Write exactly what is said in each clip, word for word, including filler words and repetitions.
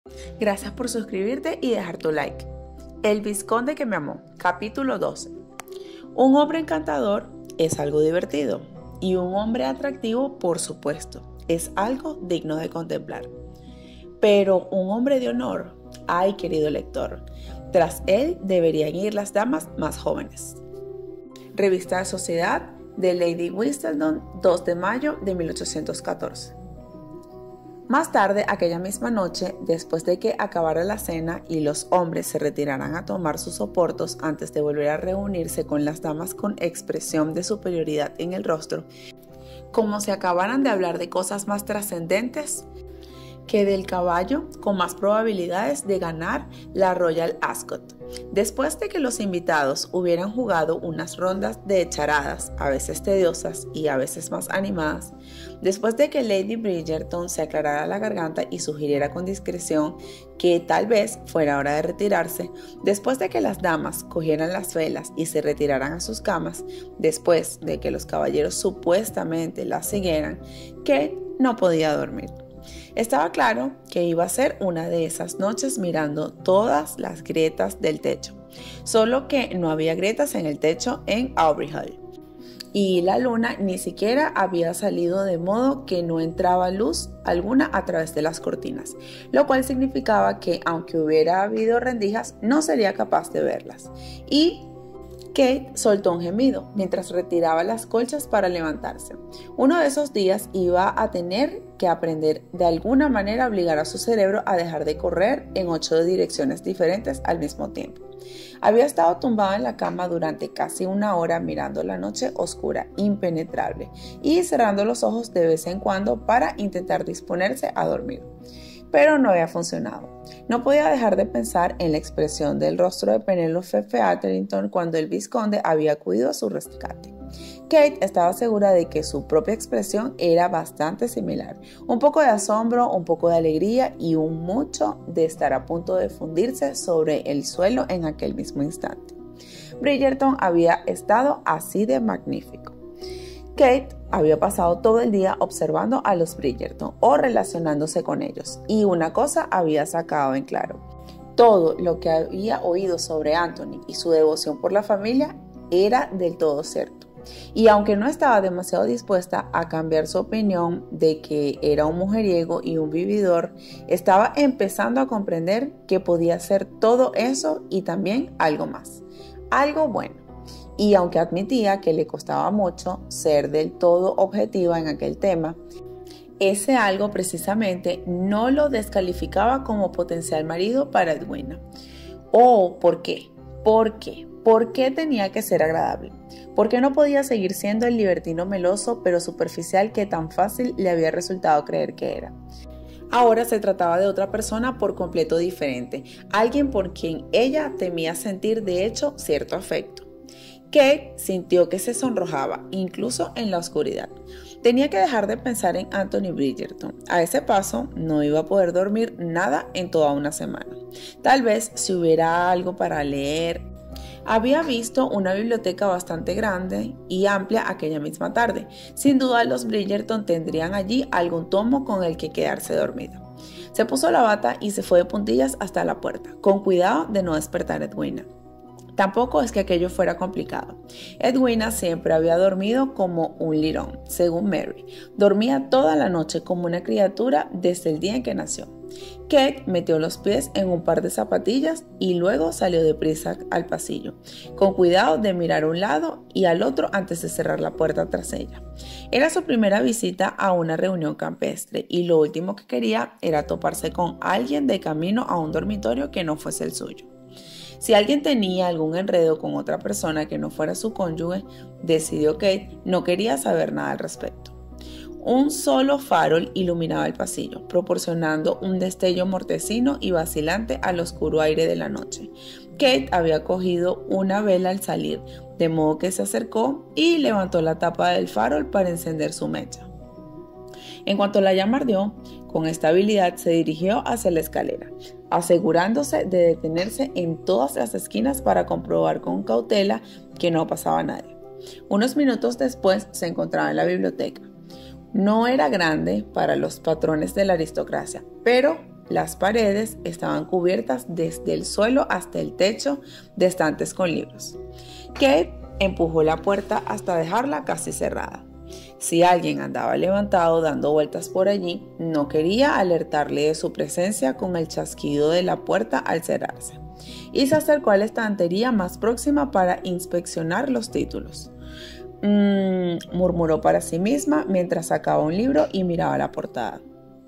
Gracias por suscribirte y dejar tu like. El vizconde que me amó, capítulo doce. Un hombre encantador es algo divertido y un hombre atractivo, por supuesto, es algo digno de contemplar. Pero un hombre de honor, ay querido lector, tras él deberían ir las damas más jóvenes. Revista de Sociedad de Lady Whistledown, dos de mayo de mil ochocientos catorce. Más tarde, aquella misma noche, después de que acabara la cena y los hombres se retiraran a tomar sus oportos antes de volver a reunirse con las damas con expresión de superioridad en el rostro, como si acabaran de hablar de cosas más trascendentes que del caballo con más probabilidades de ganar la Royal Ascot. Después de que los invitados hubieran jugado unas rondas de charadas, a veces tediosas y a veces más animadas, después de que Lady Bridgerton se aclarara la garganta y sugiriera con discreción que tal vez fuera hora de retirarse, después de que las damas cogieran las velas y se retiraran a sus camas, después de que los caballeros supuestamente las siguieran, Kate no podía dormir. Estaba claro que iba a ser una de esas noches mirando todas las grietas del techo, solo que no había grietas en el techo en Aubrey Hall. Y la luna ni siquiera había salido, de modo que no entraba luz alguna a través de las cortinas, lo cual significaba que aunque hubiera habido rendijas, no sería capaz de verlas. Y Kate soltó un gemido mientras retiraba las colchas para levantarse. Uno de esos días iba a tener que aprender de alguna manera a obligar a su cerebro a dejar de correr en ocho direcciones diferentes al mismo tiempo. Había estado tumbada en la cama durante casi una hora mirando la noche oscura, impenetrable, y cerrando los ojos de vez en cuando para intentar disponerse a dormir. Pero no había funcionado. No podía dejar de pensar en la expresión del rostro de Penelope Featherington cuando el vizconde había acudido a su rescate. Kate estaba segura de que su propia expresión era bastante similar. Un poco de asombro, un poco de alegría y un mucho de estar a punto de fundirse sobre el suelo en aquel mismo instante. Bridgerton había estado así de magnífico. Kate había pasado todo el día observando a los Bridgerton o relacionándose con ellos, y una cosa había sacado en claro. Todo lo que había oído sobre Anthony y su devoción por la familia era del todo cierto. Y aunque no estaba demasiado dispuesta a cambiar su opinión de que era un mujeriego y un vividor, estaba empezando a comprender que podía ser todo eso y también algo más. Algo bueno. Y aunque admitía que le costaba mucho ser del todo objetiva en aquel tema, ese algo precisamente no lo descalificaba como potencial marido para Edwina. Oh, ¿por qué? ¿Por qué? ¿Por qué tenía que ser agradable? ¿Por qué no podía seguir siendo el libertino meloso pero superficial que tan fácil le había resultado creer que era? Ahora se trataba de otra persona por completo diferente, alguien por quien ella temía sentir de hecho cierto afecto. Kate sintió que se sonrojaba, incluso en la oscuridad. Tenía que dejar de pensar en Anthony Bridgerton. A ese paso no iba a poder dormir nada en toda una semana. Tal vez si hubiera algo para leer. Había visto una biblioteca bastante grande y amplia aquella misma tarde. Sin duda los Bridgerton tendrían allí algún tomo con el que quedarse dormido. Se puso la bata y se fue de puntillas hasta la puerta, con cuidado de no despertar a Edwina. Tampoco es que aquello fuera complicado. Edwina siempre había dormido como un lirón, según Mary. Dormía toda la noche como una criatura desde el día en que nació. Kate metió los pies en un par de zapatillas y luego salió deprisa al pasillo, con cuidado de mirar a un lado y al otro antes de cerrar la puerta tras ella. Era su primera visita a una reunión campestre y lo último que quería era toparse con alguien de camino a un dormitorio que no fuese el suyo. Si alguien tenía algún enredo con otra persona que no fuera su cónyuge, decidió Kate no quería saber nada al respecto. Un solo farol iluminaba el pasillo, proporcionando un destello mortecino y vacilante al oscuro aire de la noche. Kate había cogido una vela al salir, de modo que se acercó y levantó la tapa del farol para encender su mecha. En cuanto la llama ardió, con estabilidad se dirigió hacia la escalera, asegurándose de detenerse en todas las esquinas para comprobar con cautela que no pasaba nadie. Unos minutos después se encontraba en la biblioteca. No era grande para los patrones de la aristocracia, pero Las paredes estaban cubiertas desde el suelo hasta el techo de estantes con libros. Kate empujó la puerta hasta dejarla casi cerrada. Si alguien andaba levantado dando vueltas por allí, no quería alertarle de su presencia con el chasquido de la puerta al cerrarse, y se acercó a la estantería más próxima para inspeccionar los títulos. Mmm, murmuró para sí misma mientras sacaba un libro y miraba la portada.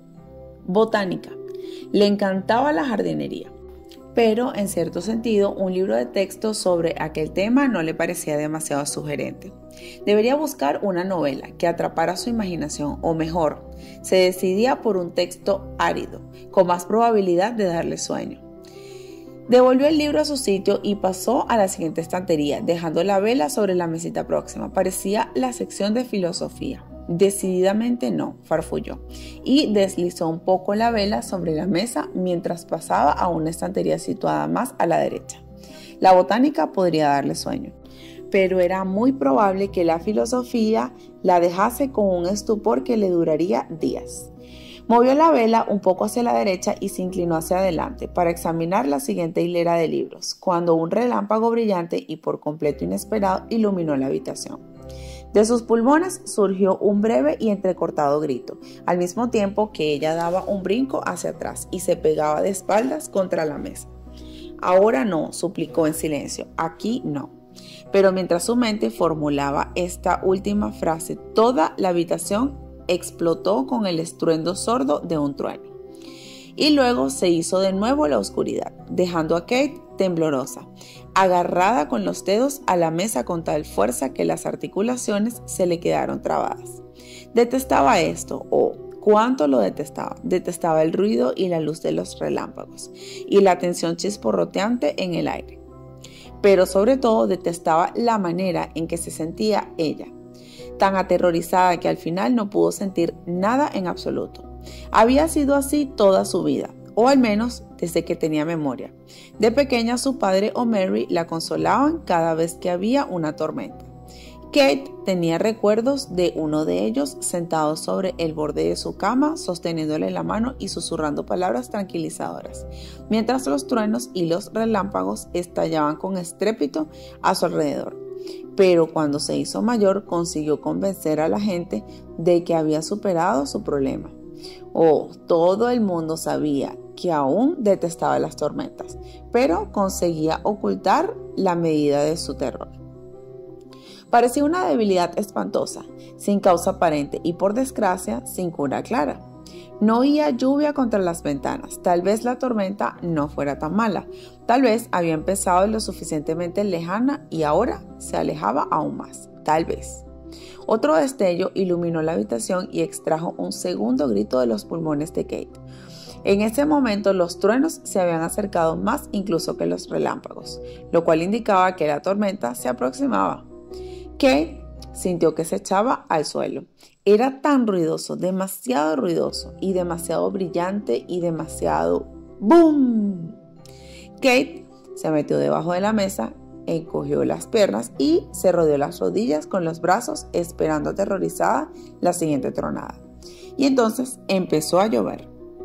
Botánica. Le encantaba la jardinería, pero en cierto sentido un libro de texto sobre aquel tema no le parecía demasiado sugerente. Debería buscar una novela que atrapara su imaginación, o mejor, se decidía por un texto árido, con más probabilidad de darle sueño. Devolvió el libro a su sitio y pasó a la siguiente estantería, dejando la vela sobre la mesita próxima. Parecía la sección de filosofía. Decididamente no, farfulló, y deslizó un poco la vela sobre la mesa mientras pasaba a una estantería situada más a la derecha. La botánica podría darle sueño, pero era muy probable que la filosofía la dejase con un estupor que le duraría días. Movió la vela un poco hacia la derecha y se inclinó hacia adelante para examinar la siguiente hilera de libros, cuando un relámpago brillante y por completo inesperado iluminó la habitación. De sus pulmones surgió un breve y entrecortado grito, al mismo tiempo que ella daba un brinco hacia atrás y se pegaba de espaldas contra la mesa. «Ahora no», suplicó en silencio, «aquí no». Pero mientras su mente formulaba esta última frase, toda la habitación explotó con el estruendo sordo de un trueno. Y luego se hizo de nuevo la oscuridad, dejando a Kate temblorosa, agarrada con los dedos a la mesa con tal fuerza que las articulaciones se le quedaron trabadas. Detestaba esto, o oh, cuánto lo detestaba. Detestaba el ruido y la luz de los relámpagos, y la tensión chisporroteante en el aire. Pero sobre todo detestaba la manera en que se sentía ella, tan aterrorizada que al final no pudo sentir nada en absoluto. Había sido así toda su vida, o al menos desde que tenía memoria. De pequeña su padre o Mary la consolaban cada vez que había una tormenta. Kate tenía recuerdos de uno de ellos sentado sobre el borde de su cama, sosteniéndole la mano y susurrando palabras tranquilizadoras, mientras los truenos y los relámpagos estallaban con estrépito a su alrededor. Pero cuando se hizo mayor consiguió convencer a la gente de que había superado su problema. Oh, todo el mundo sabía que aún detestaba las tormentas, pero conseguía ocultar la medida de su terror. Parecía una debilidad espantosa, sin causa aparente y por desgracia sin cura clara. No oía lluvia contra las ventanas, tal vez la tormenta no fuera tan mala, tal vez había empezado lo suficientemente lejana y ahora se alejaba aún más, tal vez. Otro destello iluminó la habitación y extrajo un segundo grito de los pulmones de Kate. En ese momento los truenos se habían acercado más incluso que los relámpagos, lo cual indicaba que la tormenta se aproximaba. Kate sintió que se echaba al suelo. Era tan ruidoso, demasiado ruidoso y demasiado brillante y demasiado ¡boom! Kate se metió debajo de la mesa, encogió las piernas y se rodeó las rodillas con los brazos esperando aterrorizada la siguiente tronada. Y entonces empezó a llover.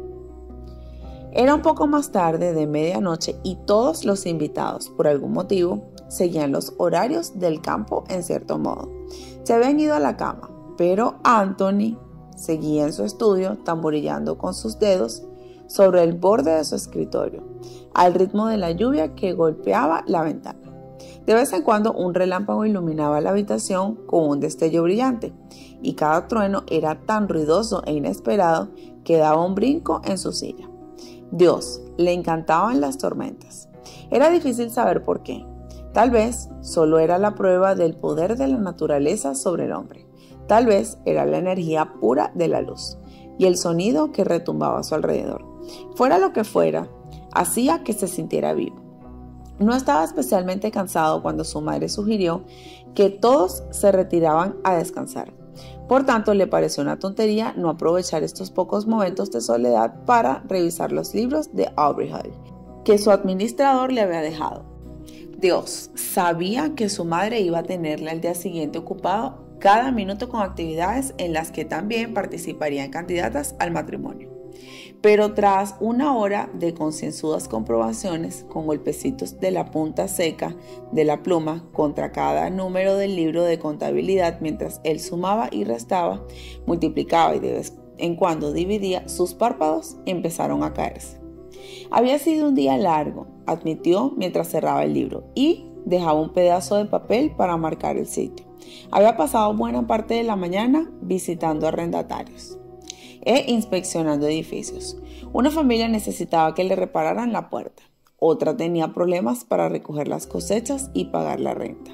Era un poco más tarde de medianoche y todos los invitados, por algún motivo, seguían los horarios del campo en cierto modo. Se habían ido a la cama, pero Anthony seguía en su estudio tamborillando con sus dedos sobre el borde de su escritorio, al ritmo de la lluvia que golpeaba la ventana. De vez en cuando un relámpago iluminaba la habitación con un destello brillante, y cada trueno era tan ruidoso e inesperado que daba un brinco en su silla. Dios, le encantaban las tormentas. Era difícil saber por qué. Tal vez solo era la prueba del poder de la naturaleza sobre el hombre. Tal vez era la energía pura de la luz y el sonido que retumbaba a su alrededor. Fuera lo que fuera, hacía que se sintiera vivo. No estaba especialmente cansado cuando su madre sugirió que todos se retiraban a descansar. Por tanto, le pareció una tontería no aprovechar estos pocos momentos de soledad para revisar los libros de Aubrey Hall que su administrador le había dejado. Dios sabía que su madre iba a tenerle al día siguiente ocupado cada minuto con actividades en las que también participarían candidatas al matrimonio. Pero tras una hora de concienzudas comprobaciones, con golpecitos de la punta seca de la pluma contra cada número del libro de contabilidad mientras él sumaba y restaba, multiplicaba y de vez en cuando dividía, sus párpados empezaron a caerse. Había sido un día largo, admitió mientras cerraba el libro, y dejaba un pedazo de papel para marcar el sitio. Había pasado buena parte de la mañana visitando arrendatarios e inspeccionando edificios. Una familia necesitaba que le repararan la puerta. Otra tenía problemas para recoger las cosechas y pagar la renta,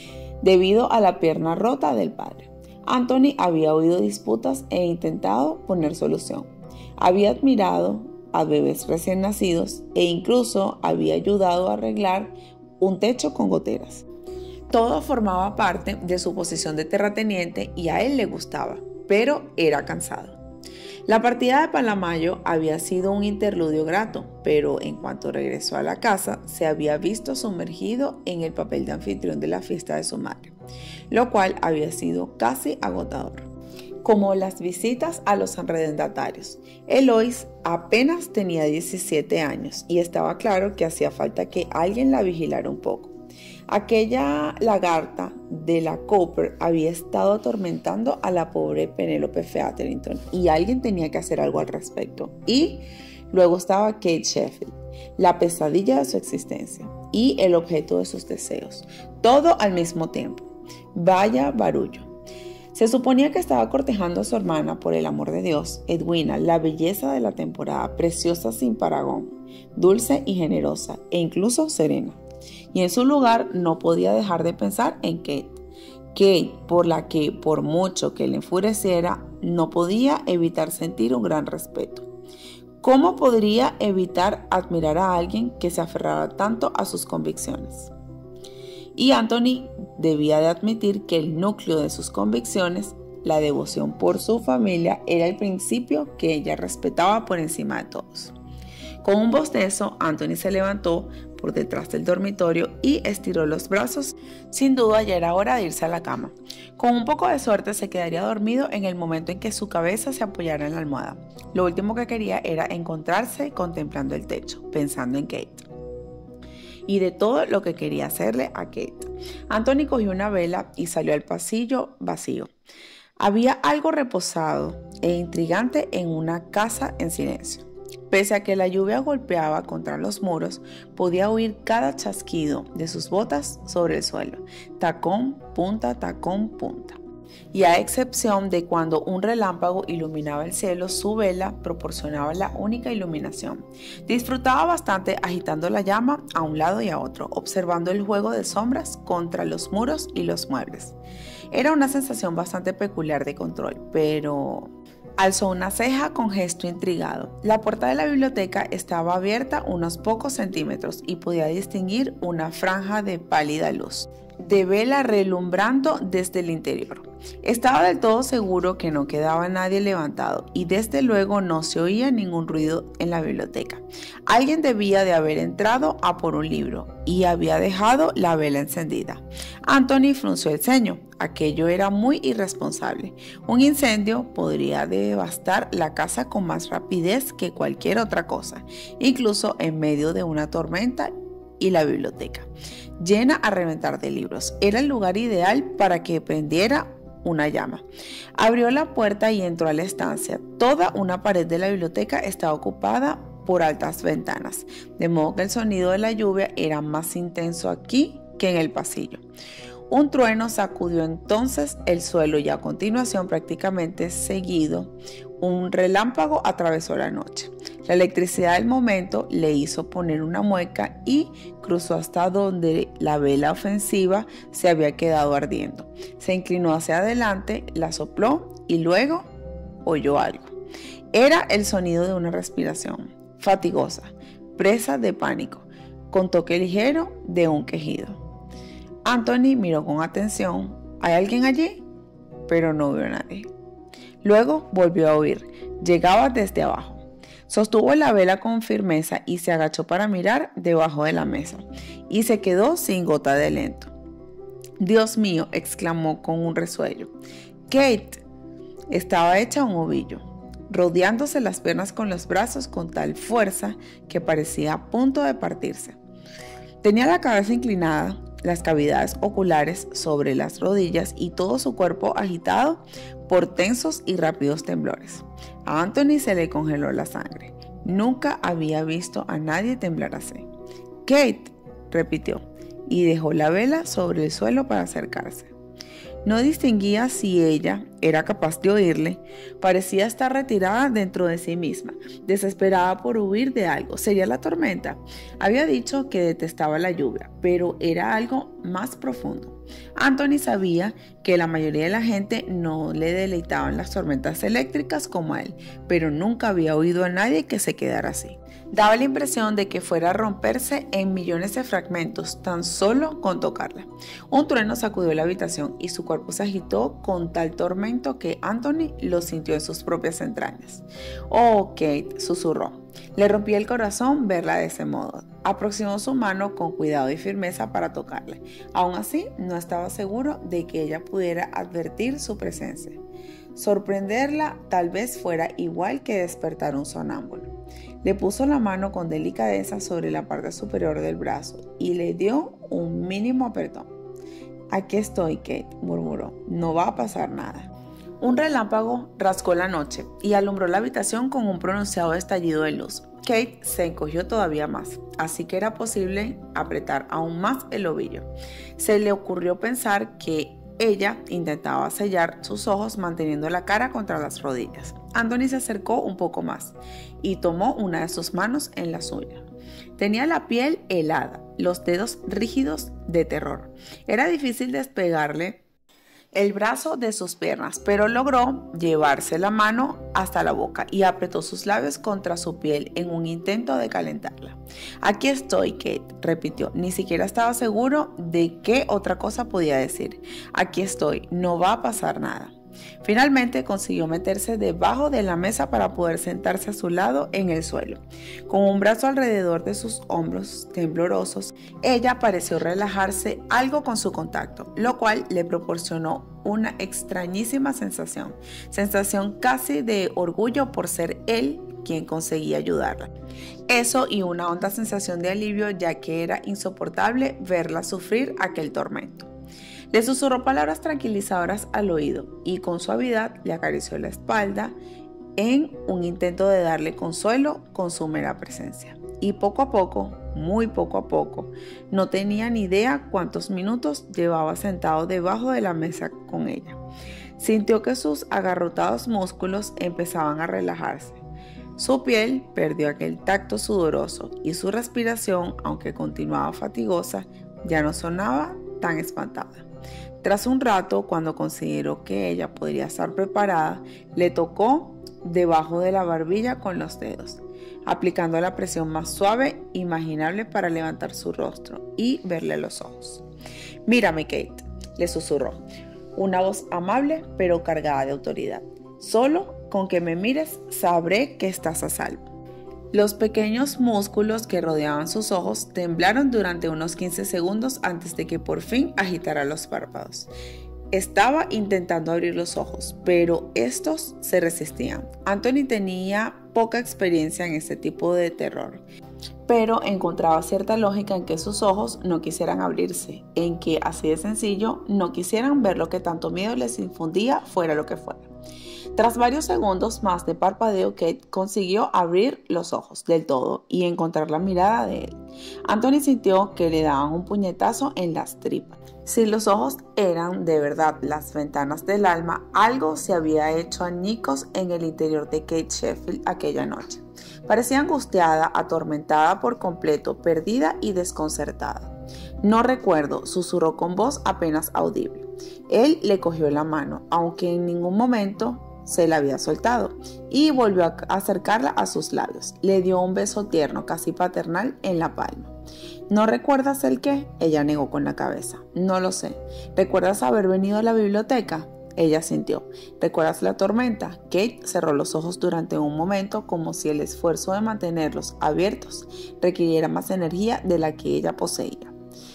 debido a la pierna rota del padre. Anthony había oído disputas e intentado poner solución. Había admirado a bebés recién nacidos e incluso había ayudado a arreglar un techo con goteras. Todo formaba parte de su posición de terrateniente y a él le gustaba, pero era cansado. La partida de Palamayo había sido un interludio grato, pero en cuanto regresó a la casa, se había visto sumergido en el papel de anfitrión de la fiesta de su madre, lo cual había sido casi agotador. Como las visitas a los arrendatarios, Eloise apenas tenía diecisiete años y estaba claro que hacía falta que alguien la vigilara un poco. Aquella lagarta de la Cooper había estado atormentando a la pobre Penelope Featherington y alguien tenía que hacer algo al respecto. Y luego estaba Kate Sheffield, la pesadilla de su existencia y el objeto de sus deseos, todo al mismo tiempo. Vaya barullo. Se suponía que estaba cortejando a su hermana, por el amor de Dios, Edwina, la belleza de la temporada, preciosa sin parangón, dulce y generosa e incluso serena. Y en su lugar no podía dejar de pensar en Kate. Kate, por la que, por mucho que le enfureciera, no podía evitar sentir un gran respeto. ¿Cómo podría evitar admirar a alguien que se aferrara tanto a sus convicciones? Y Anthony debía de admitir que el núcleo de sus convicciones, la devoción por su familia, era el principio que ella respetaba por encima de todos. Con un bostezo, Anthony se levantó por detrás del dormitorio y estiró los brazos. Sin duda ya era hora de irse a la cama. Con un poco de suerte se quedaría dormido en el momento en que su cabeza se apoyara en la almohada. Lo último que quería era encontrarse contemplando el techo, pensando en Kate y de todo lo que quería hacerle a Kate. Anthony cogió una vela y salió al pasillo vacío. Había algo reposado e intrigante en una casa en silencio. Pese a que la lluvia golpeaba contra los muros, podía oír cada chasquido de sus botas sobre el suelo, tacón, punta, tacón, punta. Y a excepción de cuando un relámpago iluminaba el cielo, su vela proporcionaba la única iluminación. Disfrutaba bastante agitando la llama a un lado y a otro, observando el juego de sombras contra los muros y los muebles. Era una sensación bastante peculiar de control, pero... Alzó una ceja con gesto intrigado. La puerta de la biblioteca estaba abierta unos pocos centímetros y podía distinguir una franja de pálida luz de vela relumbrando desde el interior. Estaba del todo seguro que no quedaba nadie levantado y desde luego no se oía ningún ruido en la biblioteca. Alguien debía de haber entrado a por un libro y había dejado la vela encendida. Anthony frunció el ceño. Aquello era muy irresponsable. Un incendio podría devastar la casa con más rapidez que cualquier otra cosa, incluso en medio de una tormenta, y la biblioteca, llena a reventar de libros, era el lugar ideal para que prendiera una llama. Abrió la puerta y entró a la estancia. Toda una pared de la biblioteca estaba ocupada por altas ventanas, de modo que el sonido de la lluvia era más intenso aquí que en el pasillo. Un trueno sacudió entonces el suelo y a continuación, prácticamente seguido, un relámpago atravesó la noche. La electricidad del momento le hizo poner una mueca y cruzó hasta donde la vela ofensiva se había quedado ardiendo. Se inclinó hacia adelante, la sopló y luego oyó algo. Era el sonido de una respiración fatigosa, presa de pánico, con toque ligero de un quejido. Anthony miró con atención. ¿Hay alguien allí? Pero no vio a nadie. Luego volvió a oír. Llegaba desde abajo. Sostuvo la vela con firmeza y se agachó para mirar debajo de la mesa. Y se quedó sin gota de aliento. «Dios mío», exclamó con un resuello. Kate estaba hecha un ovillo. rodeándose las piernas con los brazos con tal fuerza que parecía a punto de partirse. Tenía la cabeza inclinada, las cavidades oculares sobre las rodillas y todo su cuerpo agitado por tensos y rápidos temblores. A Anthony se le congeló la sangre. Nunca había visto a nadie temblar así. «Kate», repitió, y dejó la vela sobre el suelo para acercarse. No distinguía si ella era capaz de oírle. Parecía estar retirada dentro de sí misma, desesperada por huir de algo. ¿Sería la tormenta? Había dicho que detestaba la lluvia, pero era algo más profundo. Anthony sabía que la mayoría de la gente no le deleitaban las tormentas eléctricas como a él, pero nunca había oído a nadie que se quedara así. Daba la impresión de que fuera a romperse en millones de fragmentos tan solo con tocarla. Un trueno sacudió la habitación y su cuerpo se agitó con tal tormento que Anthony lo sintió en sus propias entrañas. «Oh, Kate», susurró. Le rompía el corazón verla de ese modo. Aproximó su mano con cuidado y firmeza para tocarle. Aún así, no estaba seguro de que ella pudiera advertir su presencia. Sorprenderla tal vez fuera igual que despertar un sonámbulo. Le puso la mano con delicadeza sobre la parte superior del brazo y le dio un mínimo apretón. «Aquí estoy, Kate», murmuró. «No va a pasar nada». Un relámpago rascó la noche y alumbró la habitación con un pronunciado estallido de luz. Kate se encogió todavía más, así que era posible apretar aún más el ovillo. Se le ocurrió pensar que ella intentaba sellar sus ojos manteniendo la cara contra las rodillas. Anthony se acercó un poco más y tomó una de sus manos en la suya. Tenía la piel helada, los dedos rígidos de terror. Era difícil despegarle el brazo de sus piernas, pero logró llevarse la mano hasta la boca y apretó sus labios contra su piel en un intento de calentarla. «Aquí estoy, Kate», repitió. Ni siquiera estaba seguro de qué otra cosa podía decir. «Aquí estoy, no va a pasar nada». Finalmente consiguió meterse debajo de la mesa para poder sentarse a su lado en el suelo. Con un brazo alrededor de sus hombros temblorosos, ella pareció relajarse algo con su contacto, lo cual le proporcionó una extrañísima sensación, sensación casi de orgullo por ser él quien conseguía ayudarla. Eso y una honda sensación de alivio, ya que era insoportable verla sufrir aquel tormento. Le susurró palabras tranquilizadoras al oído y con suavidad le acarició la espalda en un intento de darle consuelo con su mera presencia. Y poco a poco, muy poco a poco, no tenía ni idea cuántos minutos llevaba sentado debajo de la mesa con ella. Sintió que sus agarrotados músculos empezaban a relajarse. Su piel perdió aquel tacto sudoroso y su respiración, aunque continuaba fatigosa, ya no sonaba tan espantada. Tras un rato, cuando consideró que ella podría estar preparada, le tocó debajo de la barbilla con los dedos, aplicando la presión más suave imaginable para levantar su rostro y verle los ojos. «Mírame, Kate», le susurró, una voz amable pero cargada de autoridad. «Solo con que me mires sabré que estás a salvo». Los pequeños músculos que rodeaban sus ojos temblaron durante unos quince segundos antes de que por fin agitara los párpados. Estaba intentando abrir los ojos, pero estos se resistían. Anthony tenía poca experiencia en este tipo de terror, pero encontraba cierta lógica en que sus ojos no quisieran abrirse, en que, así de sencillo, no quisieran ver lo que tanto miedo les infundía, fuera lo que fuera. Tras varios segundos más de parpadeo, Kate consiguió abrir los ojos del todo y encontrar la mirada de él. Anthony sintió que le daban un puñetazo en las tripas. Si los ojos eran de verdad las ventanas del alma, algo se había hecho añicos en el interior de Kate Sheffield aquella noche. Parecía angustiada, atormentada por completo, perdida y desconcertada. «No recuerdo», susurró con voz apenas audible. Él le cogió la mano, aunque en ningún momento se la había soltado, y volvió a acercarla a sus labios. Le dio un beso tierno, casi paternal, en la palma. «¿No recuerdas el qué?», ella negó con la cabeza. «No lo sé». «¿Recuerdas haber venido a la biblioteca?». Ella sintió. «¿Recuerdas la tormenta?». Kate cerró los ojos durante un momento, como si el esfuerzo de mantenerlos abiertos requiriera más energía de la que ella poseía.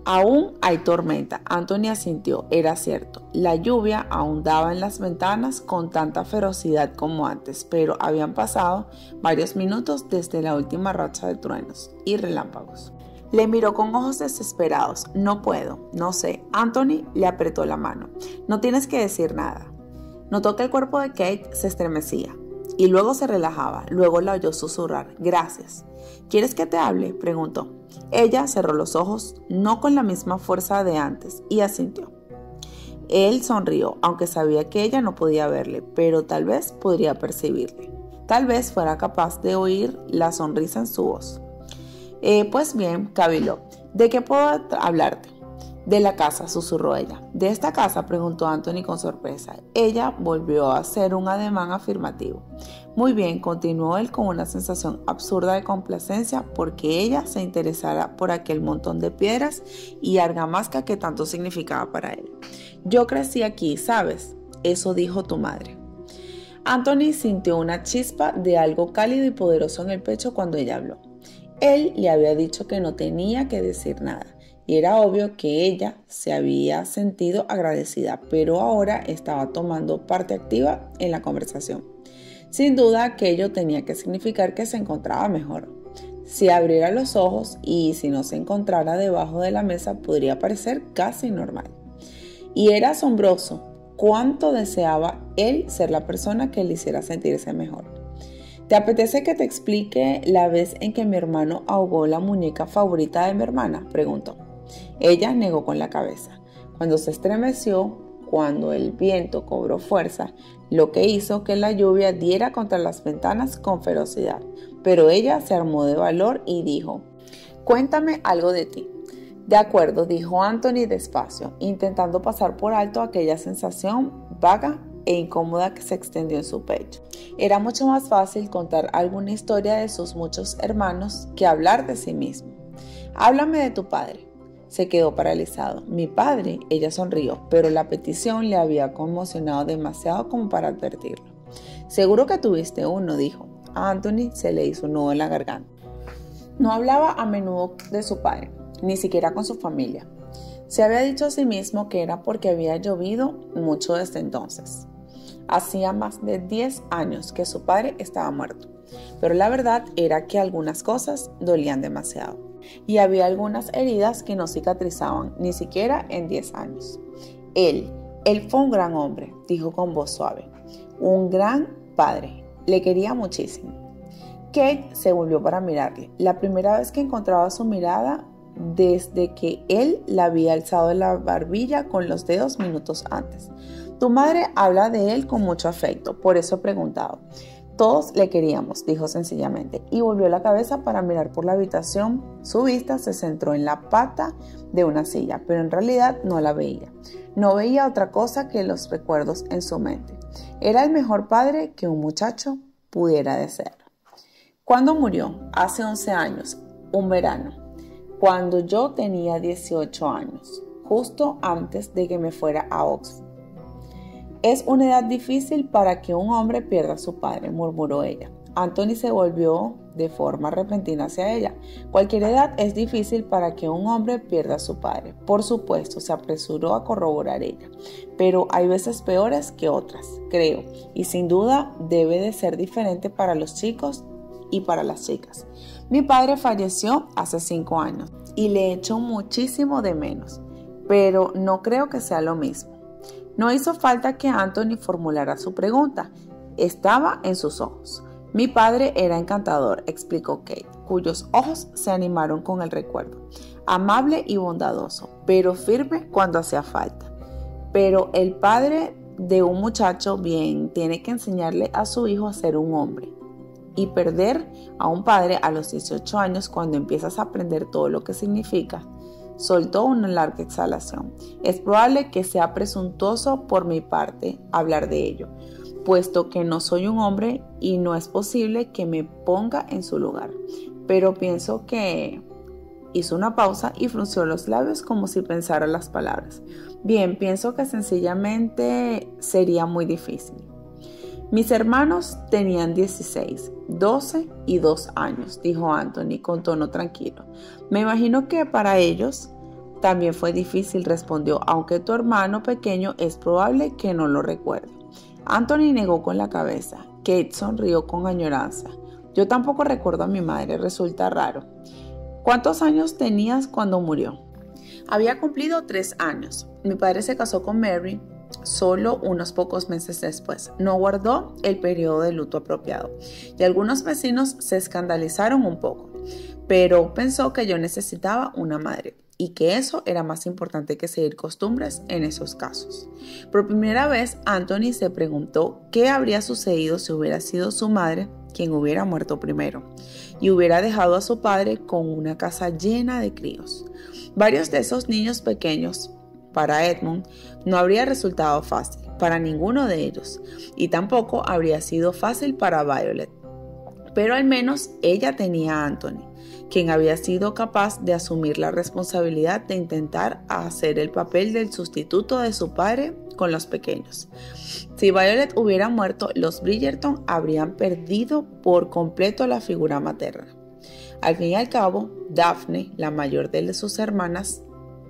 Aún hay tormenta. Anthony asintió. Era cierto. La lluvia aún daba en las ventanas con tanta ferocidad como antes, pero habían pasado varios minutos desde la última racha de truenos y relámpagos. Le miró con ojos desesperados. No puedo, no sé. Anthony le apretó la mano. No tienes que decir nada. Notó que el cuerpo de Kate se estremecía y luego se relajaba. Luego la oyó susurrar. Gracias. ¿Quieres que te hable?, preguntó. Ella cerró los ojos, no con la misma fuerza de antes, y asintió. Él sonrió, aunque sabía que ella no podía verle, pero tal vez podría percibirle. Tal vez fuera capaz de oír la sonrisa en su voz. Eh, pues bien, caviló. ¿De qué puedo hablarte? De la casa, susurró ella. ¿De esta casa?, preguntó Anthony con sorpresa. Ella volvió a hacer un ademán afirmativo. Muy bien, continuó él con una sensación absurda de complacencia porque ella se interesara por aquel montón de piedras y argamasa que tanto significaba para él. Yo crecí aquí, ¿sabes? Eso dijo tu madre. Anthony sintió una chispa de algo cálido y poderoso en el pecho cuando ella habló. Él le había dicho que no tenía que decir nada. Y era obvio que ella se había sentido agradecida, pero ahora estaba tomando parte activa en la conversación. Sin duda, aquello tenía que significar que se encontraba mejor. Si abriera los ojos y si no se encontrara debajo de la mesa, podría parecer casi normal. Y era asombroso cuánto deseaba él ser la persona que le hiciera sentirse mejor. ¿Te apetece que te explique la vez en que mi hermano ahogó la muñeca favorita de mi hermana?, preguntó. Ella negó con la cabeza. Cuando se estremeció, cuando el viento cobró fuerza, lo que hizo que la lluvia diera contra las ventanas con ferocidad. Pero ella se armó de valor y dijo, «Cuéntame algo de ti». «De acuerdo», dijo Anthony despacio, intentando pasar por alto aquella sensación vaga e incómoda que se extendió en su pecho. Era mucho más fácil contar alguna historia de sus muchos hermanos que hablar de sí mismo. «Háblame de tu padre». Se quedó paralizado. «¿Mi padre?», ella sonrió, pero la petición le había conmocionado demasiado como para advertirlo. «Seguro que tuviste uno», dijo. A Anthony se le hizo un nudo en la garganta. No hablaba a menudo de su padre, ni siquiera con su familia. Se había dicho a sí mismo que era porque había llovido mucho desde entonces. Hacía más de diez años que su padre estaba muerto, pero la verdad era que algunas cosas dolían demasiado. Y había algunas heridas que no cicatrizaban, ni siquiera en diez años. Él, él fue un gran hombre, dijo con voz suave. Un gran padre. Le quería muchísimo. Kate se volvió para mirarle. La primera vez que encontraba su mirada desde que él la había alzado de la barbilla con los dedos minutos antes. Tu madre habla de él con mucho afecto, por eso he preguntado. Todos le queríamos, dijo sencillamente, y volvió la cabeza para mirar por la habitación. Su vista se centró en la pata de una silla, pero en realidad no la veía. No veía otra cosa que los recuerdos en su mente. Era el mejor padre que un muchacho pudiera desear. ¿Cuándo murió? Hace once años, un verano, cuando yo tenía dieciocho años, justo antes de que me fuera a Oxford. Es una edad difícil para que un hombre pierda a su padre, murmuró ella. Anthony se volvió de forma repentina hacia ella. Cualquier edad es difícil para que un hombre pierda a su padre. Por supuesto, se apresuró a corroborar ella. Pero hay veces peores que otras, creo. Y sin duda debe de ser diferente para los chicos y para las chicas. Mi padre falleció hace cinco años y le echo muchísimo de menos. Pero no creo que sea lo mismo. No hizo falta que Anthony formulara su pregunta. Estaba en sus ojos. Mi padre era encantador, explicó Kate, cuyos ojos se animaron con el recuerdo. Amable y bondadoso, pero firme cuando hacía falta. Pero el padre de un muchacho bien tiene que enseñarle a su hijo a ser un hombre. Y perder a un padre a los dieciocho años cuando empiezas a aprender todo lo que significa. Soltó una larga exhalación. Es probable que sea presuntuoso por mi parte hablar de ello, puesto que no soy un hombre y no es posible que me ponga en su lugar. Pero pienso que... Hizo una pausa y frunció los labios como si pensara las palabras. Bien, pienso que sencillamente sería muy difícil. Mis hermanos tenían dieciséis, doce y dos años, dijo Anthony con tono tranquilo. Me imagino que para ellos También fue difícil, respondió, aunque tu hermano pequeño es probable que no lo recuerde. Anthony negó con la cabeza. Kate sonrió con añoranza. Yo tampoco recuerdo a mi madre, resulta raro. ¿Cuántos años tenías cuando murió? Había cumplido tres años. Mi padre se casó con Mary solo unos pocos meses después. No guardó el periodo de luto apropiado y algunos vecinos se escandalizaron un poco, pero pensó que yo necesitaba una madre y que eso era más importante que seguir costumbres en esos casos. Por primera vez, Anthony se preguntó qué habría sucedido si hubiera sido su madre quien hubiera muerto primero y hubiera dejado a su padre con una casa llena de críos. Varios de esos niños pequeños, para Edmund, no habría resultado fácil para ninguno de ellos y tampoco habría sido fácil para Violet. Pero al menos ella tenía a Anthony, quien había sido capaz de asumir la responsabilidad de intentar hacer el papel del sustituto de su padre con los pequeños. Si Violet hubiera muerto, los Bridgerton habrían perdido por completo la figura materna. Al fin y al cabo, Daphne, la mayor de sus hermanas,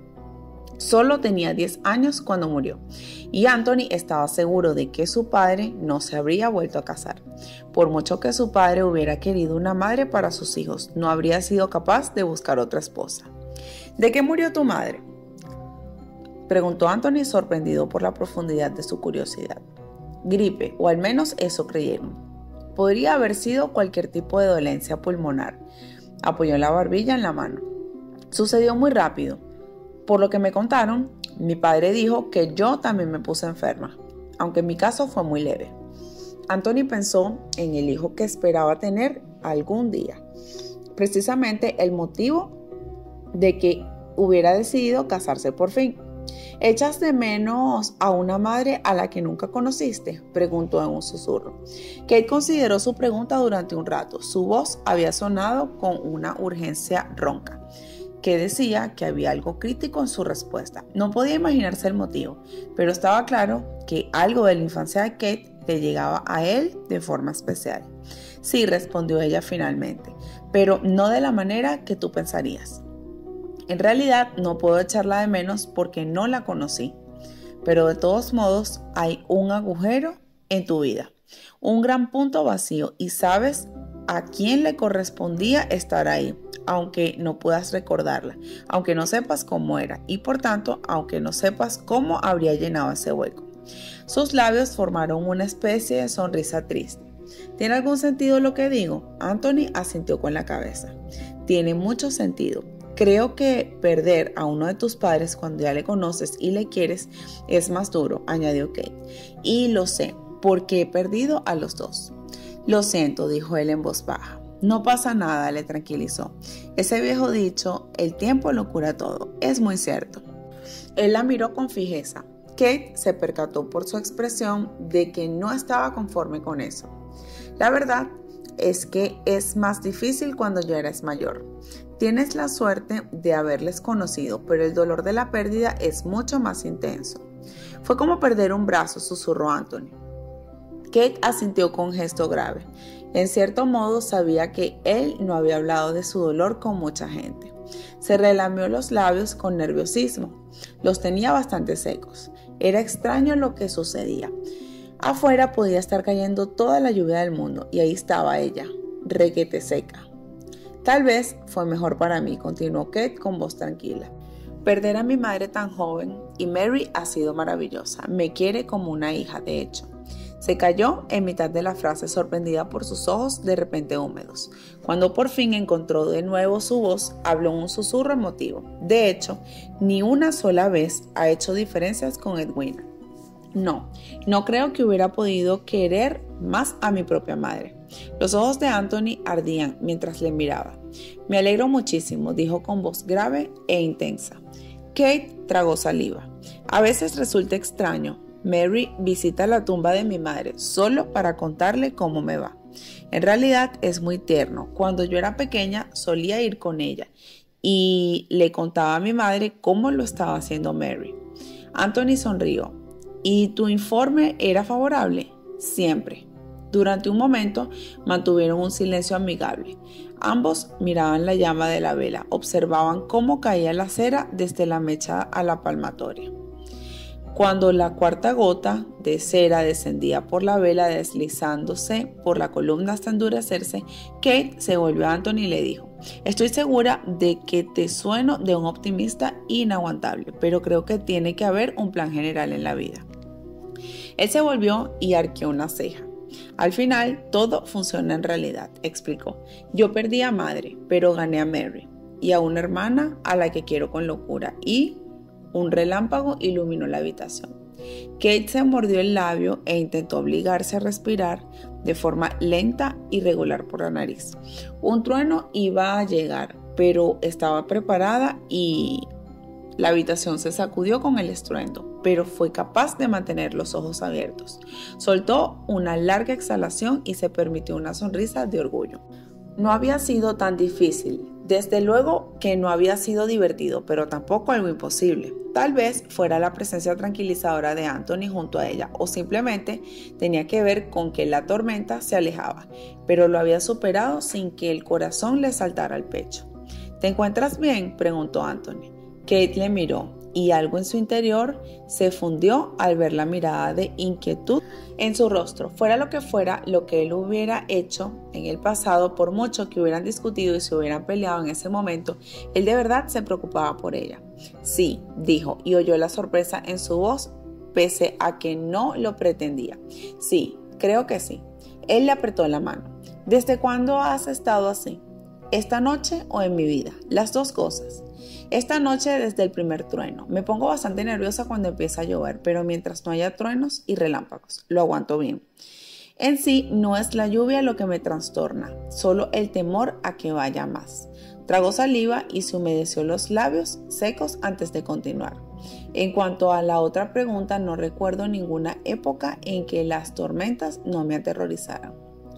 solo tenía diez años cuando murió, y Anthony estaba seguro de que su padre no se habría vuelto a casar. Por mucho que su padre hubiera querido una madre para sus hijos, no habría sido capaz de buscar otra esposa. ¿De qué murió tu madre?, preguntó Anthony, sorprendido por la profundidad de su curiosidad. Gripe, o al menos eso creyeron. Podría haber sido cualquier tipo de dolencia pulmonar. Apoyó la barbilla en la mano. Sucedió muy rápido. Por lo que me contaron, mi padre dijo que yo también me puse enferma, aunque mi caso fue muy leve. Anthony pensó en el hijo que esperaba tener algún día, precisamente el motivo de que hubiera decidido casarse por fin. ¿Echas de menos a una madre a la que nunca conociste?, preguntó en un susurro. Kate consideró su pregunta durante un rato. Su voz había sonado con una urgencia ronca, que decía que había algo crítico en su respuesta. No podía imaginarse el motivo, pero estaba claro que algo de la infancia de Kate le llegaba a él de forma especial. Sí, respondió ella finalmente, pero no de la manera que tú pensarías. En realidad no puedo echarla de menos porque no la conocí, pero de todos modos hay un agujero en tu vida, un gran punto vacío, y sabes a quién le correspondía estar ahí, aunque no puedas recordarla, aunque no sepas cómo era y por tanto, aunque no sepas cómo habría llenado ese hueco. Sus labios formaron una especie de sonrisa triste. ¿Tiene algún sentido lo que digo? Anthony asintió con la cabeza. Tiene mucho sentido. Creo que perder a uno de tus padres cuando ya le conoces y le quieres es más duro, añadió Kate. Y lo sé, porque he perdido a los dos. Lo siento, dijo él en voz baja. No pasa nada, le tranquilizó. Ese viejo dicho, el tiempo lo cura todo, es muy cierto. Él la miró con fijeza. Kate se percató por su expresión de que no estaba conforme con eso. La verdad es que es más difícil cuando ya eres mayor. Tienes la suerte de haberles conocido, pero el dolor de la pérdida es mucho más intenso. Fue como perder un brazo, susurró Anthony. Kate asintió con un gesto grave. En cierto modo sabía que él no había hablado de su dolor con mucha gente. Se relamió los labios con nerviosismo. Los tenía bastante secos. Era extraño lo que sucedía. Afuera podía estar cayendo toda la lluvia del mundo y ahí estaba ella, requete seca. Tal vez fue mejor para mí, continuó Kate con voz tranquila. Perder a mi madre tan joven, y Mary ha sido maravillosa. Me quiere como una hija, de hecho. Se calló en mitad de la frase, sorprendida por sus ojos de repente húmedos. Cuando por fin encontró de nuevo su voz, habló en un susurro emotivo. De hecho, ni una sola vez ha hecho diferencias con Edwina. No, no creo que hubiera podido querer más a mi propia madre. Los ojos de Anthony ardían mientras le miraba. Me alegro muchísimo, dijo con voz grave e intensa. Kate tragó saliva. A veces resulta extraño. Mary visita la tumba de mi madre solo para contarle cómo me va. En realidad es muy tierno. Cuando yo era pequeña solía ir con ella y le contaba a mi madre cómo lo estaba haciendo Mary. Anthony sonrió. ¿Y tu informe era favorable? Siempre. Durante un momento mantuvieron un silencio amigable. Ambos miraban la llama de la vela, observaban cómo caía la cera desde la mecha a la palmatoria. Cuando la cuarta gota de cera descendía por la vela deslizándose por la columna hasta endurecerse, Kate se volvió a Anthony y le dijo: estoy segura de que te sueno de un optimista inaguantable, pero creo que tiene que haber un plan general en la vida. Él se volvió y arqueó una ceja. Al final, todo funciona en realidad, explicó. Yo perdí a madre, pero gané a Mary y a una hermana a la que quiero con locura, y un relámpago iluminó la habitación. Kate se mordió el labio e intentó obligarse a respirar de forma lenta y regular por la nariz. Un trueno iba a llegar, pero estaba preparada y la habitación se sacudió con el estruendo, pero fue capaz de mantener los ojos abiertos. Soltó una larga exhalación y se permitió una sonrisa de orgullo. No había sido tan difícil. Desde luego que no había sido divertido, pero tampoco algo imposible. Tal vez fuera la presencia tranquilizadora de Anthony junto a ella, o simplemente tenía que ver con que la tormenta se alejaba, pero lo había superado sin que el corazón le saltara al pecho. ¿Te encuentras bien?, preguntó Anthony. Kate le miró y algo en su interior se fundió al ver la mirada de inquietud en su rostro. Fuera lo que fuera lo que él hubiera hecho en el pasado, por mucho que hubieran discutido y se hubieran peleado en ese momento, él de verdad se preocupaba por ella. Sí, dijo, y oyó la sorpresa en su voz, pese a que no lo pretendía. Sí, creo que sí. Él le apretó la mano. ¿Desde cuándo has estado así? ¿Esta noche o en mi vida? Las dos cosas. Esta noche desde el primer trueno. Me pongo bastante nerviosa cuando empieza a llover, pero mientras no haya truenos y relámpagos, lo aguanto bien. En sí, no es la lluvia lo que me trastorna, solo el temor a que vaya más. Tragó saliva y se humedeció los labios secos antes de continuar. En cuanto a la otra pregunta, no recuerdo ninguna época en que las tormentas no me aterrorizaran.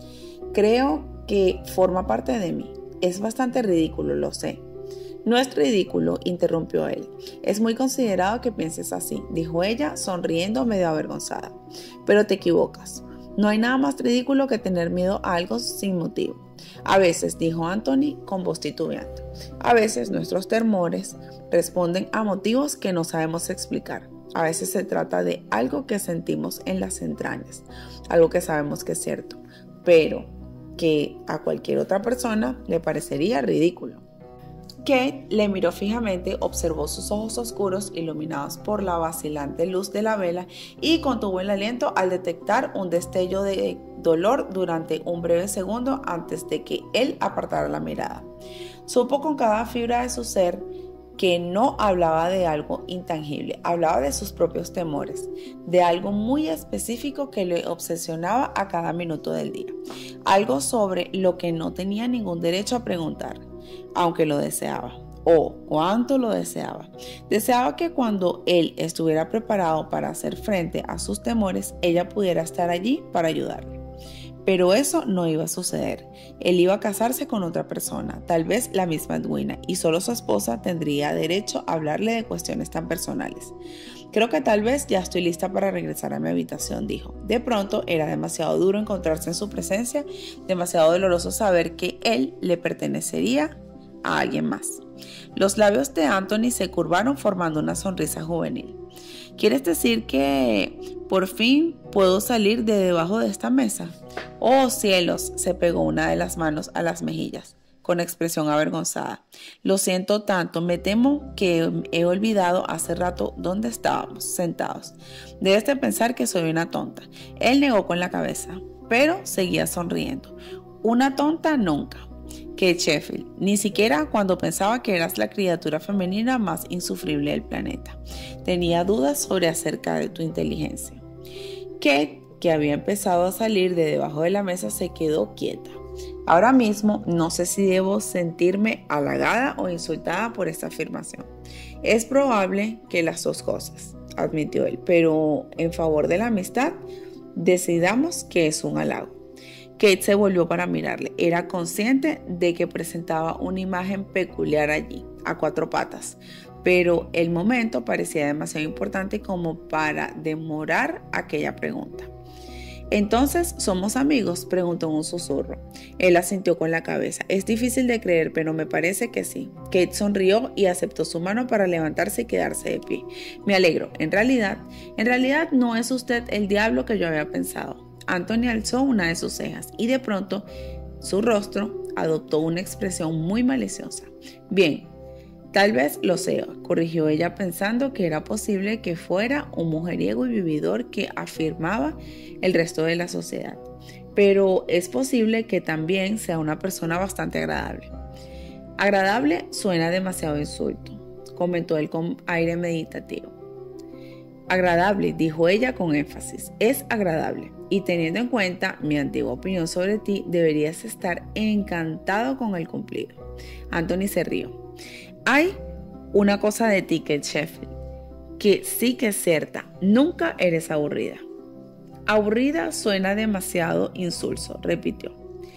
Creo que forma parte de mí. Es bastante ridículo, lo sé. No es ridículo, interrumpió él. Es muy considerado que pienses así, dijo ella, sonriendo medio avergonzada. Pero te equivocas. No hay nada más ridículo que tener miedo a algo sin motivo. A veces, dijo Anthony con voz titubeante, a veces nuestros temores responden a motivos que no sabemos explicar. A veces se trata de algo que sentimos en las entrañas, algo que sabemos que es cierto, pero que a cualquier otra persona le parecería ridículo. Kate le miró fijamente, observó sus ojos oscuros iluminados por la vacilante luz de la vela y contuvo el aliento al detectar un destello de dolor durante un breve segundo antes de que él apartara la mirada. Supo con cada fibra de su ser que no hablaba de algo intangible, hablaba de sus propios temores, de algo muy específico que le obsesionaba a cada minuto del día, algo sobre lo que no tenía ningún derecho a preguntar, aunque lo deseaba. Oh, cuánto lo deseaba. Deseaba que cuando él estuviera preparado para hacer frente a sus temores, ella pudiera estar allí para ayudarle. Pero eso no iba a suceder. Él iba a casarse con otra persona, tal vez la misma Edwina, y solo su esposa tendría derecho a hablarle de cuestiones tan personales. Creo que tal vez ya estoy lista para regresar a mi habitación, dijo. De pronto era demasiado duro encontrarse en su presencia, demasiado doloroso saber que él le pertenecería a alguien más. Los labios de Anthony se curvaron formando una sonrisa juvenil. ¿Quieres decir que por fin puedo salir de debajo de esta mesa? ¡Oh, cielos!, se pegó una de las manos a las mejillas, con expresión avergonzada. Lo siento tanto, me temo que he olvidado hace rato dónde estábamos sentados. Debes de pensar que soy una tonta. Él negó con la cabeza, pero seguía sonriendo. Una tonta nunca. Kate Sheffield, ni siquiera cuando pensaba que eras la criatura femenina más insufrible del planeta. Tenía dudas sobre acerca de tu inteligencia. Kate, que había empezado a salir de debajo de la mesa, se quedó quieta. Ahora mismo no sé si debo sentirme halagada o insultada por esta afirmación. Es probable que las dos cosas, admitió él, pero en favor de la amistad, decidamos que es un halago. Kate se volvió para mirarle. Era consciente de que presentaba una imagen peculiar allí, a cuatro patas, pero el momento parecía demasiado importante como para demorar aquella pregunta. ¿Entonces somos amigos?, preguntó en un susurro. Él asintió con la cabeza. Es difícil de creer, pero me parece que sí. Kate sonrió y aceptó su mano para levantarse y quedarse de pie. Me alegro. En realidad, en realidad no es usted el diablo que yo había pensado. Anthony alzó una de sus cejas y de pronto su rostro adoptó una expresión muy maliciosa. Bien, tal vez lo sea, corrigió ella pensando que era posible que fuera un mujeriego y vividor que afirmaba el resto de la sociedad. Pero es posible que también sea una persona bastante agradable. Agradable suena demasiado insulto, comentó él con aire meditativo. Agradable, dijo ella con énfasis, es agradable. Y teniendo en cuenta mi antigua opinión sobre ti, deberías estar encantado con el cumplido. Anthony se rió. Hay una cosa de ti, Kate Sheffield, que sí que es cierta, nunca eres aburrida. Aburrida suena demasiado insulso, repitió.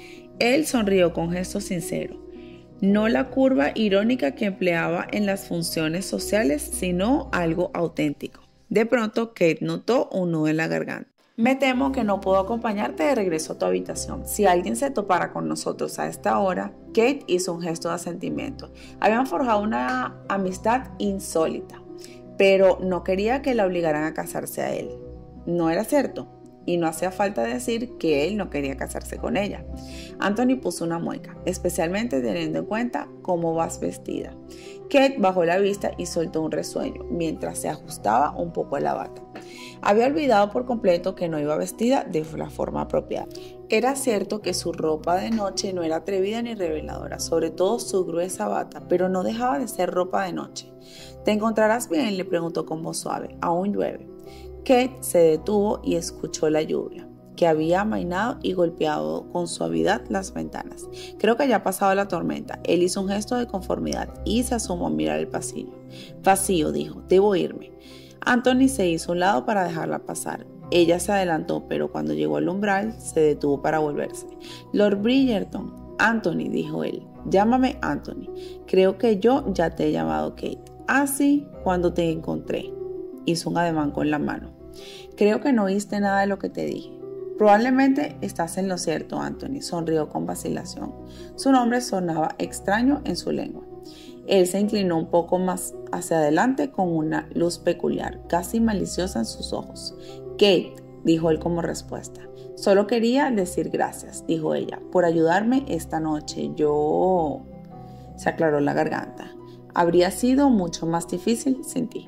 Él sonrió con gesto sincero, no la curva irónica que empleaba en las funciones sociales, sino algo auténtico. De pronto, Kate notó un nudo en la garganta. Me temo que no puedo acompañarte de regreso a tu habitación. Si alguien se topara con nosotros a esta hora, Kate hizo un gesto de asentimiento. Habían forjado una amistad insólita, pero no quería que la obligaran a casarse a él. No era cierto, y no hacía falta decir que él no quería casarse con ella. Anthony puso una mueca, especialmente teniendo en cuenta cómo vas vestida. Kate bajó la vista y soltó un resueño, mientras se ajustaba un poco la bata. Había olvidado por completo que no iba vestida de la forma apropiada. Era cierto que su ropa de noche no era atrevida ni reveladora, sobre todo su gruesa bata, pero no dejaba de ser ropa de noche. ¿Te encontrarás bien?, le preguntó con voz suave. Aún llueve. Kate se detuvo y escuchó la lluvia, que había amainado y golpeado con suavidad las ventanas. Creo que ya ha pasado la tormenta. Él hizo un gesto de conformidad y se asomó a mirar el pasillo. Vacío, dijo, debo irme. Anthony se hizo a un lado para dejarla pasar. Ella se adelantó, pero cuando llegó al umbral, se detuvo para volverse. Lord Bridgerton, Anthony, dijo él. Llámame Anthony. Creo que yo ya te he llamado Kate. Ah, sí, cuando te encontré. Hizo un ademán con la mano. Creo que no oíste nada de lo que te dije. Probablemente estás en lo cierto, Anthony, sonrió con vacilación. Su nombre sonaba extraño en su lengua. Él se inclinó un poco más hacia adelante con una luz peculiar, casi maliciosa en sus ojos. Kate, dijo él como respuesta. Solo quería decir gracias, dijo ella, por ayudarme esta noche. Yo... Se aclaró la garganta. Habría sido mucho más difícil sin ti.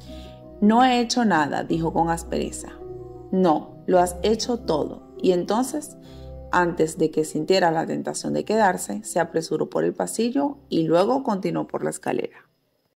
No he hecho nada, dijo con aspereza. No, lo has hecho todo. Y entonces, antes de que sintiera la tentación de quedarse, se apresuró por el pasillo y luego continuó por la escalera.